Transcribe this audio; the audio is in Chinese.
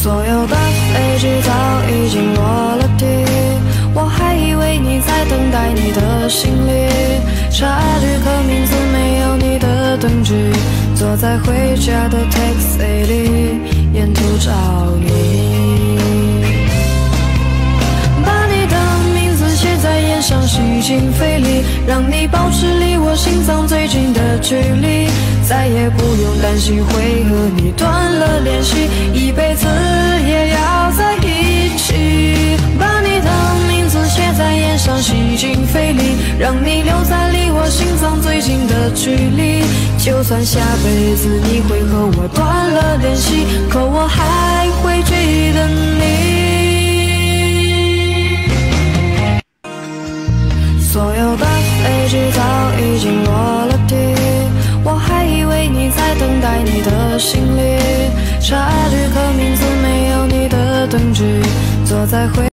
所有的飞机早已经落了地，我还以为你在等待你的行李，查旅客名字没有你的登记，坐在回家的 taxi 里，沿途找你，把你的名字写在眼上，吸进肺里，让你保持离我心脏最近的距离，再也不用担心会和你断了联系，一辈子也要在一起。把你的名字写在眼上，吸进肺里，让你留在离我心脏最近的距离。就算下辈子你会和我断了联系，可我还会记得你。所有的飞机早已经落了地，我还以为你在等待你的行李，查旅客名字没有你的登记，坐在回